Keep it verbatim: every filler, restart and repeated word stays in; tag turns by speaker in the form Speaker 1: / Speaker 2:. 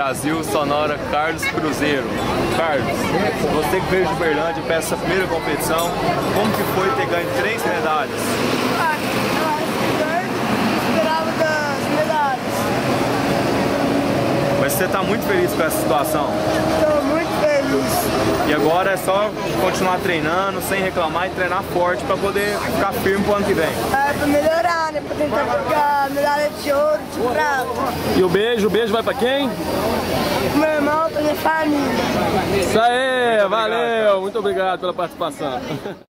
Speaker 1: Brasil, sonora Carlos Cruzeiro. Carlos, você que veio de Uberlândia para essa primeira competição, como que foi ter ganho três medalhas?
Speaker 2: Ah, eu esperava das medalhas.
Speaker 1: Mas você está muito feliz com essa situação?
Speaker 2: Estou muito feliz.
Speaker 1: E agora é só continuar treinando, sem reclamar e treinar forte para poder ficar firme pro ano que vem.
Speaker 2: É, para melhorar, né? Para tentar ficar medalha de ouro, de prata.
Speaker 3: E o beijo, o beijo vai pra quem?
Speaker 2: Pro meu irmão, para minha família.
Speaker 3: Isso aí, valeu, muito obrigado pela participação.